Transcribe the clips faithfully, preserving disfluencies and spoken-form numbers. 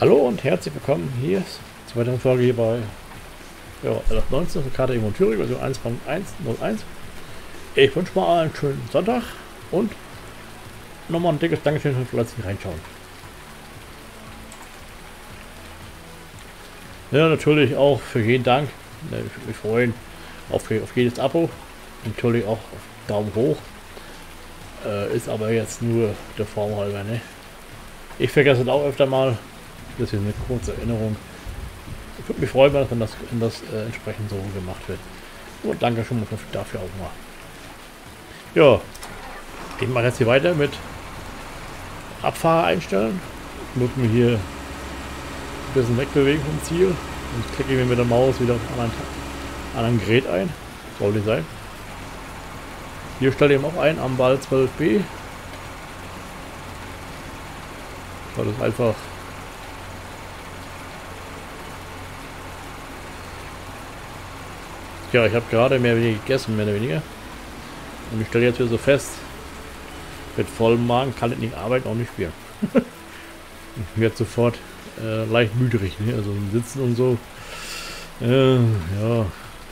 Hallo und herzlich willkommen hier zur weiteren Folge hier bei ja, L F neunzehn auf Karte Emo Thüringen, Version eins Punkt eins null eins. Ich wünsche mal einen schönen Sonntag und nochmal ein dickes Dankeschön für das reinschauen. Ja, natürlich auch für jeden Dank. Ich mich freuen auf, auf jedes Abo. Natürlich auch auf Daumen hoch. Äh, ist aber jetzt nur der Form halber, ne? Ich vergesse es auch öfter mal. Das ist eine kurze Erinnerung. Ich würde mich freuen, wenn das, wenn das äh, entsprechend so gemacht wird. Und danke schon mal dafür auch mal. Ja, ich mache jetzt hier weiter mit Abfahrer einstellen. Ich muss mich hier ein bisschen wegbewegen vom Ziel. Und klicke mir mit der Maus wieder auf einen anderen Gerät ein. Sollte sein. Hier stelle ich eben auch ein am Ball zwölf B. Weil das einfach ja, ich habe gerade mehr oder weniger gegessen, mehr oder weniger. Und ich stelle jetzt wieder so fest, mit vollem Magen kann ich nicht arbeiten, auch nicht spielen. Ich werde sofort äh, leicht müderig, ne? Also sitzen und so. Äh, ja.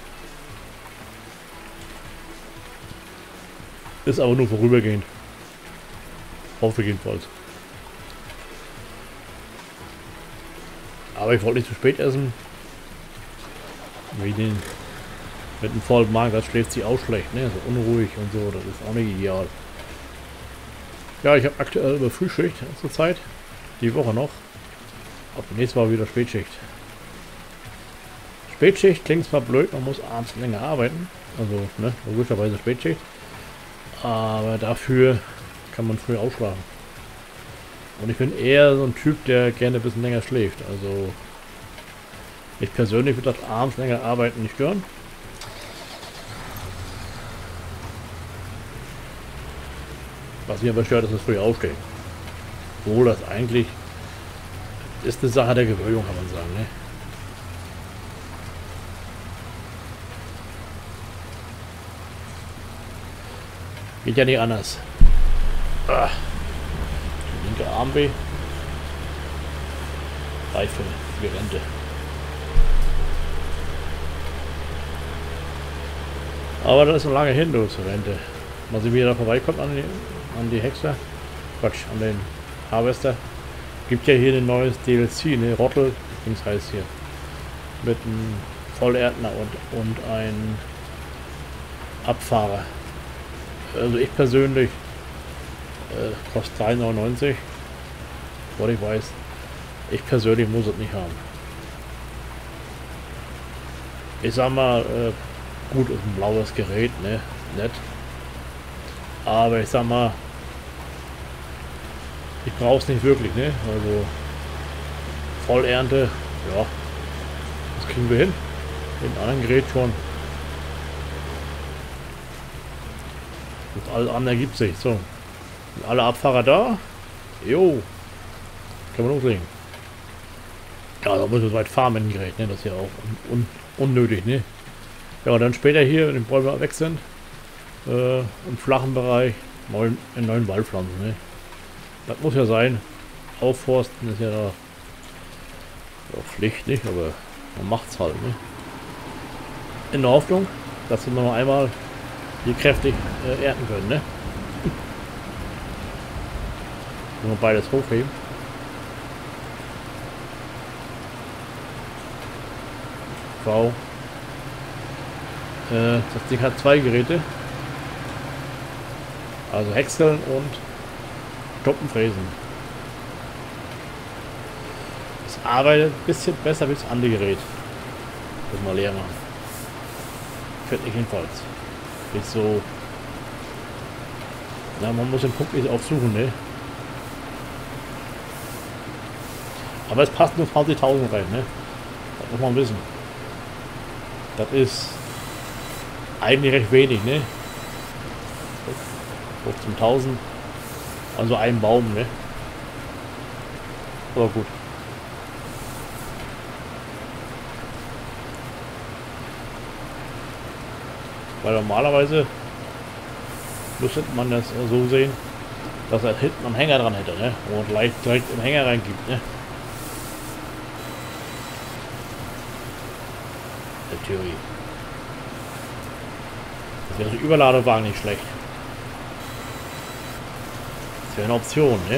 Ist aber nur vorübergehend. Hoffe ich jedenfalls. Aber ich wollte nicht zu spät essen. Wie den mit einem vollen Magen, das schläft sie auch schlecht, ne? So unruhig und so, das ist auch nicht ideal. Ja, ich habe aktuell über Frühschicht zur Zeit. Die Woche noch. Ab nächstes Mal wieder Spätschicht. Spätschicht klingt zwar blöd, man muss abends länger arbeiten. Also, ne, logischerweise Spätschicht. Aber dafür kann man früh ausschlafen. Und ich bin eher so ein Typ, der gerne ein bisschen länger schläft. Also, ich persönlich würde das abends länger arbeiten nicht stören. Was mich aber stört, ist das früh aufstehen. Obwohl das eigentlich ist eine Sache der Gewöhnung, kann man sagen, ne? Geht ja nicht anders. Ah. Linke Arm weh. Reife für Rente. Aber das ist noch lange hin, du, zur Rente. Mal sehen, wie er da vorbeikommt an die, an die Hexer. Quatsch, an den Harvester. Gibt ja hier ein neues D L C, ne? Rottel, das heißt hier. Mit einem Vollerdner und, und ein Abfahrer. Also ich persönlich äh, kostet drei neunundneunzig. Was ich weiß. Ich persönlich muss es nicht haben. Ich sag mal, äh, gut, ist ein blaues Gerät, ne? Nett. Aber ich sag mal, ich brauche es nicht wirklich, ne? Also Vollernte, ja, das kriegen wir hin. Mit dem anderen Gerät schon. Und alles andere ergibt sich. So. Sind alle Abfahrer da? Jo. Kann man loslegen. Ja, da muss man weit fahren mit dem Gerät, ne? Das ist ja auch un un unnötig, ne? Ja, und dann später hier, wenn die Bäume weg sind, äh, im flachen Bereich, neuen, in neuen Waldpflanzen, ne? Das muss ja sein. Aufforsten ist ja da ja, Pflicht nicht, aber man macht's halt, ne? In der Hoffnung, dass wir noch einmal hier kräftig äh, ernten können, ne? Nur beides hochheben. V. Äh, das Ding hat zwei Geräte. Also Häckseln und Stoppenfräsen. Es arbeitet ein bisschen besser wie das andere Gerät. Das mal leer machen. Fällt nicht jedenfalls. Nicht so. Na, man muss den Punkt nicht aufsuchen, ne? Aber es passt nur zwanzigtausend rein, ne? Das muss man wissen. Das ist eigentlich recht wenig, ne? fünfzehntausend. Also ein Baum, ne? Aber gut. Weil normalerweise müsste man das so sehen, dass er hinten einen Hänger dran hätte, ne? Und leicht direkt im Hänger reingibt, ne? In der Theorie. Das wäre so ein Überladewagen nicht schlecht. Das wäre eine Option, ne?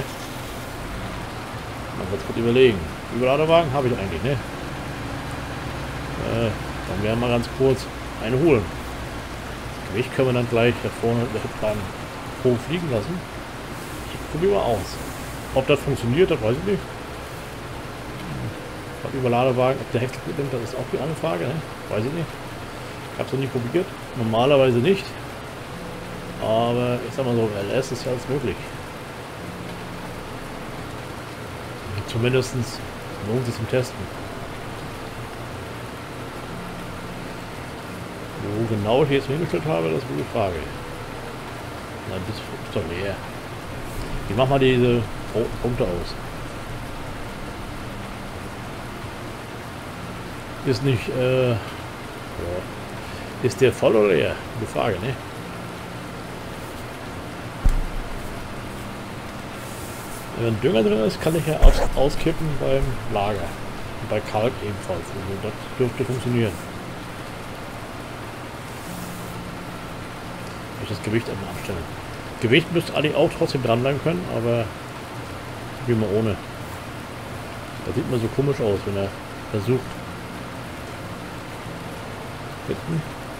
Mal kurz überlegen. Überladewagen habe ich eigentlich, ne? Äh, dann werden wir mal ganz kurz eine holen. Das Gewicht können wir dann gleich da vorne dann hoch fliegen lassen. Ich probiere mal aus. Ob das funktioniert, das weiß ich nicht. Überladewagen, ob der Häcksel nimmt, das ist auch die andere Frage, ne? Weiß ich nicht. Ich habe es noch nie probiert. Normalerweise nicht. Aber ich sag mal so, L S ist ja alles möglich. Zumindest lohnt es zum Testen. Wo genau ich jetzt hingestellt habe, das ist eine gute Frage. Na, das ist doch leer. Ich mach mal diese Punkte aus. Ist nicht, äh, ja. Ist der voll oder leer? Gute Frage, ne? Wenn Dünger drin ist, kann ich ja aus, auskippen beim Lager. Und bei Kalk ebenfalls. Also das dürfte funktionieren. Ich das Gewicht einmal abstellen. Gewicht müsste eigentlich auch trotzdem dranbleiben können, aber wie mal ohne. Das sieht mir so komisch aus, wenn er versucht. Hinten.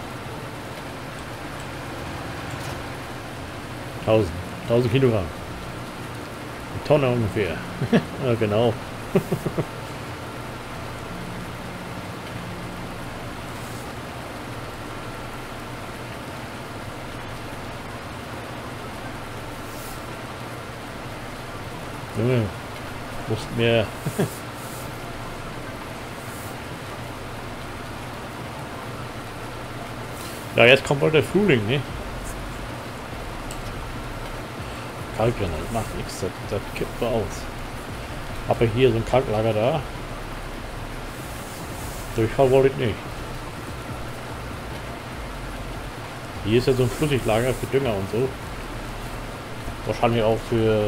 tausend. tausend Kilogramm. Eine Tonne ungefähr. Ja, genau. Junge, musst mehr. Ja, jetzt kommt bald der Frühling, ne? Kalkbrenner, das macht nichts, das, das kippt so aus. Aber hier so ein Kalklager da. Durchfall wollte ich nicht. Hier ist ja so ein Flüssiglager für Dünger und so. Wahrscheinlich auch für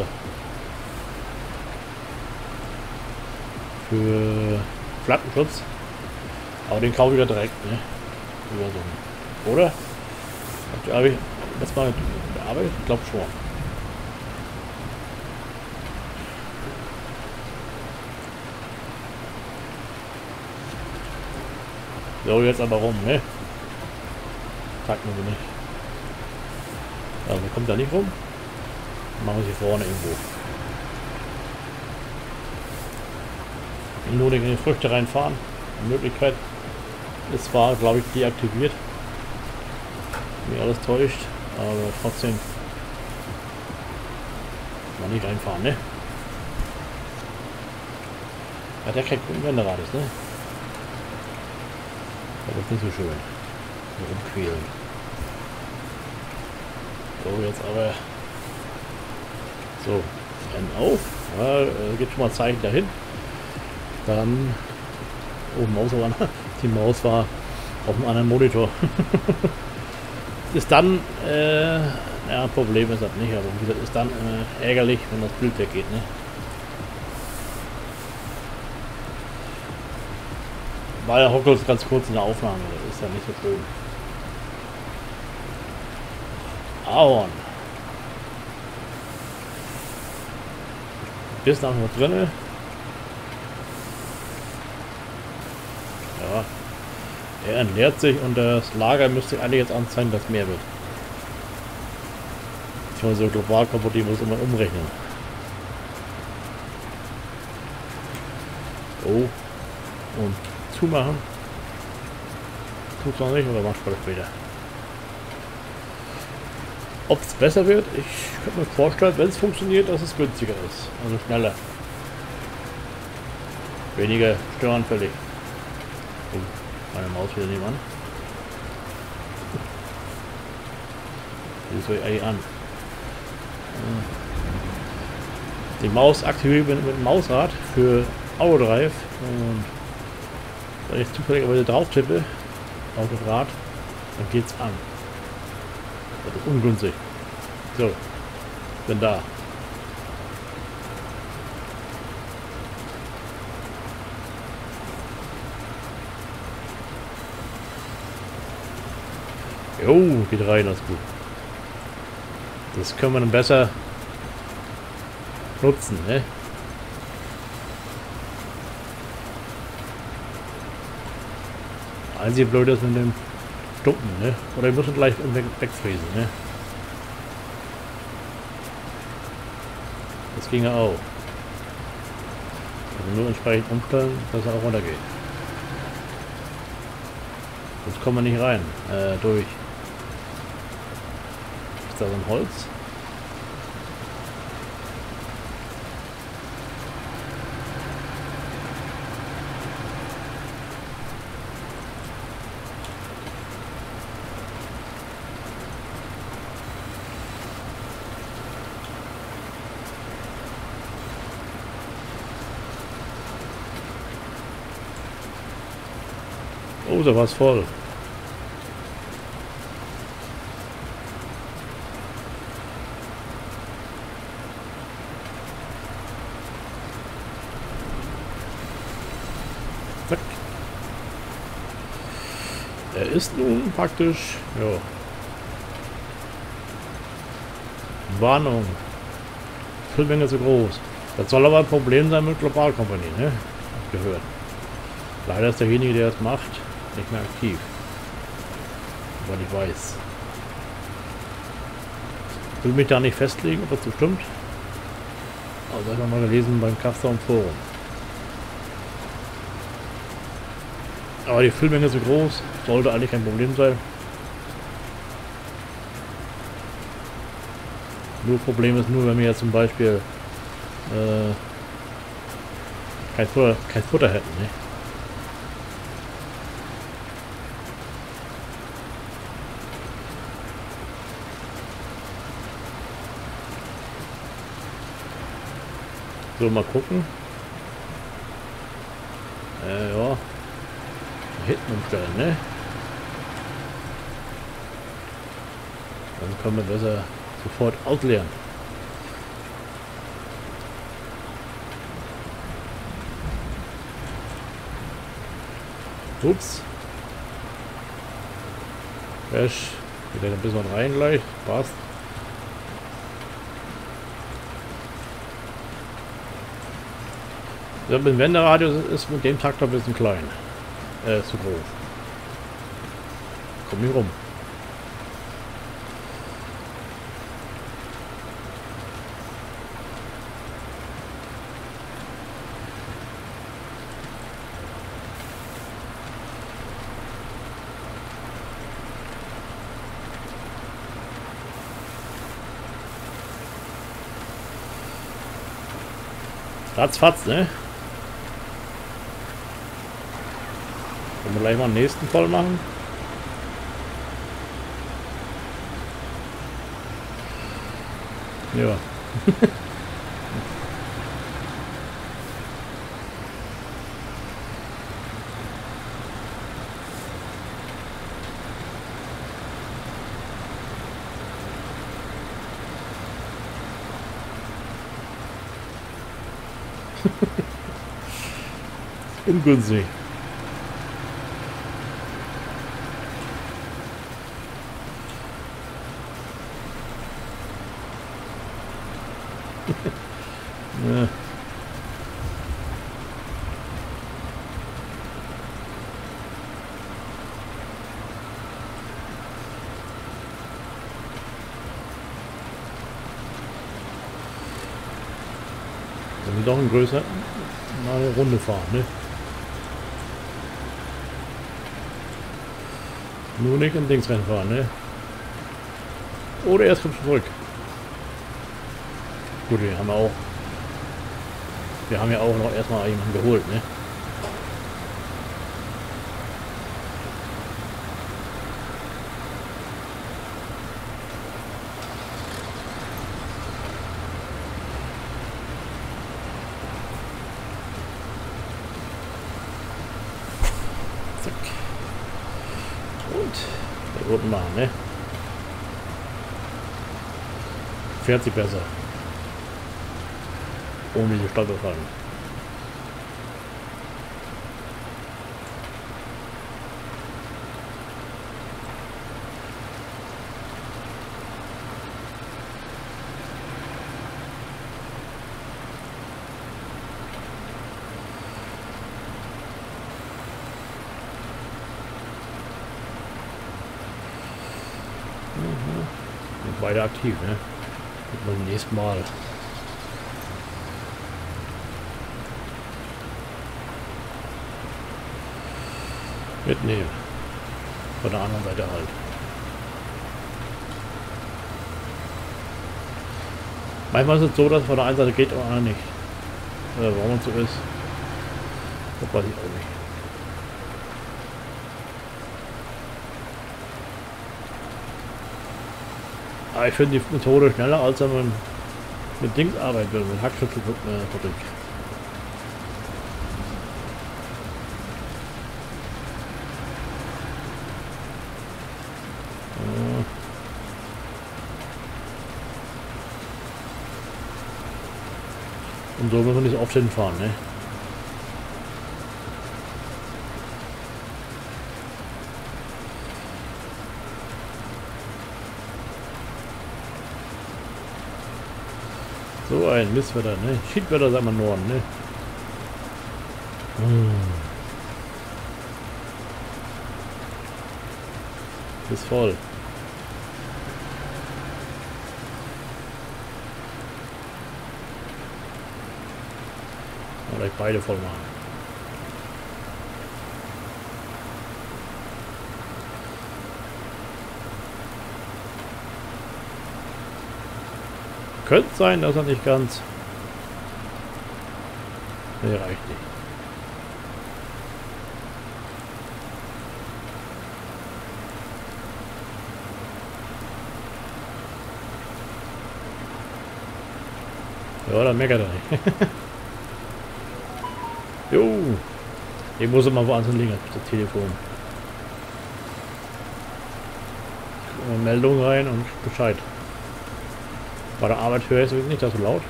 für Plattenschutz. Aber den kaufe ich ja direkt, ne? Über so einen. Oder? Habt ihr Arbeit, das mal bearbeitet? Ich glaube schon. So, jetzt aber rum, ne? Sagt man so nicht. Also kommt da nicht rum. Machen wir sie vorne irgendwo. Nur in die Früchte reinfahren. Die Möglichkeit ist zwar, glaube ich, deaktiviert. Mir alles täuscht, aber trotzdem mal nicht reinfahren, ne? Ja, der kriegt ein Wenderrad ist, ne? Das ist nicht so schön. So rumquälen. So, jetzt aber. So, Rennen auf. Ja, äh, gibt schon mal Zeichen dahin. Dann. Oh, Maus war. Die Maus war auf einem anderen Monitor. Ist dann, äh, ja, Problem ist das nicht, aber wie gesagt, ist dann äh, ärgerlich, wenn das Bild weggeht, ne? War ja Hockels ganz kurz in der Aufnahme, das ist ja nicht so schön. Ahorn. Bis nach noch drinne. Ja. Er ernährt sich und das Lager müsste eigentlich jetzt anzeigen, dass mehr wird. Schon so global kaputt, muss immer umrechnen. So. Und zumachen. Tut's noch nicht oder macht es später? Ob es besser wird? Ich könnte mir vorstellen, wenn es funktioniert, dass es günstiger ist. Also schneller. Weniger störanfällig. Oh, meine Maus wieder nebenan. Die ist so eigentlich an. Die Maus aktiviert mit, mit dem Mausrad für Auto-Drive und wenn ich zufälligerweise drauf tippe auf das Rad, dann geht's an. Das ist ungünstig. So, bin da. Jo, geht rein, das ist gut. Das können wir dann besser nutzen, ne? Einzige blöd ist mit dem Stumpen, ne? Oder wir müssen gleich wegfräsen, ne? Das ging ja auch. Also nur entsprechend umstellen, dass er auch runtergeht. Sonst kommen wir nicht rein. Äh, durch. Ist da so ein Holz? Oh, da war es voll. Zack. Er ist nun praktisch, ja. Warnung. Füllmenge zu groß. Das soll aber ein Problem sein mit Global Company, ne? Hab gehört. Leider ist derjenige, der es macht, nicht mehr aktiv. Weil ich weiß. Ich will mich da nicht festlegen, ob das so stimmt. Aber das habe ich noch mal gelesen beim Custom Forum. Aber die Füllmenge ist so groß, sollte eigentlich kein Problem sein. Nur Problem ist nur, wenn wir jetzt zum Beispiel äh, kein Futter, kein Futter hätten, ne? So, mal gucken. Äh, ja. Hinten umstellen, ne? Dann können wir besser sofort ausleeren. Ups. Cash. Wieder ein bisschen rein gleich. Passt. Der Wenderadius ist mit dem Traktor ein bisschen klein. Äh, zu groß. Komm hier rum. Ratzfatz, ne? Können wir gleich mal den nächsten voll machen. Ja. Ungünstig. Ja. Wenn wir doch ein größer mal eine Runde fahren, ne? Nur nicht in Dings reinfahren, ne? Oder erst kommt zurück. Gut, wir haben auch. Wir haben ja auch noch erstmal jemanden geholt, ne? Zack. Und da unten machen, ne? Fährt sich besser. Ohne diese Stolperfallen. Mhm. Sind beide aktiv, ne? Beim nächsten Mal. Mitnehmen. Von der anderen Seite halt. Manchmal ist es so, dass es von der einen Seite geht, aber von der anderen nicht. Oder warum es so ist, das weiß ich auch nicht. Aber ich finde die Methode schneller, als wenn man mit Dings arbeiten will, mit Hackschüttelfabrik. Und so müssen wir nicht so oft hinfahren, ne? So ein Misswetter, ne? Schiedwetter, sagt man Norden, ne? Hm. Ist voll. Oder beide voll machen. Könnte sein, dass er nicht ganz. Ne, reicht nicht. Ja, dann meckert er nicht. Jo, ich muss immer woanders liegen, das Telefon. Meldung rein und Bescheid. Bei der Arbeit höre ich es nicht, das so laut.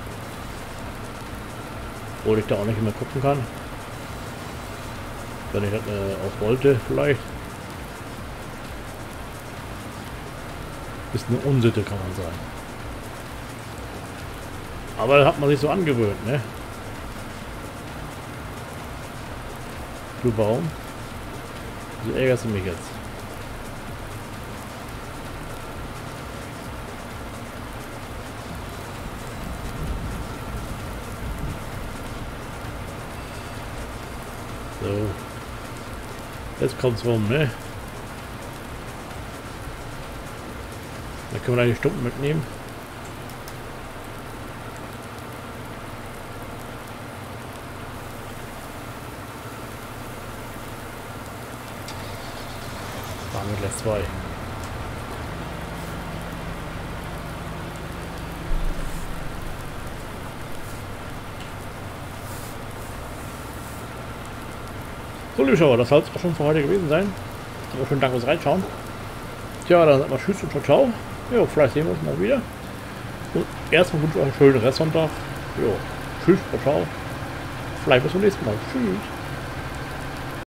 Obwohl ich da auch nicht immer gucken kann. Wenn ich das äh, auch wollte, vielleicht. Ist eine Unsitte, kann man sagen. Aber da hat man sich so angewöhnt, ne? Du Baum? So ärgerst du mich jetzt. So. Jetzt kommt's rum, ne? Dann können wir da die Stumpen mitnehmen. Machen wir gleich zwei. So, liebe Schauer, das soll es auch schon für heute gewesen sein. Aber schönen Dank fürs Reinschauen. Tja, dann sagen wir Tschüss und Ciao, ciao. Ja, vielleicht sehen wir uns mal wieder. Und erstmal wünsche ich euch einen schönen Restsonntag. Ja, Tschüss, ciao, ciao. Vielleicht bis zum nächsten Mal. Tschüss.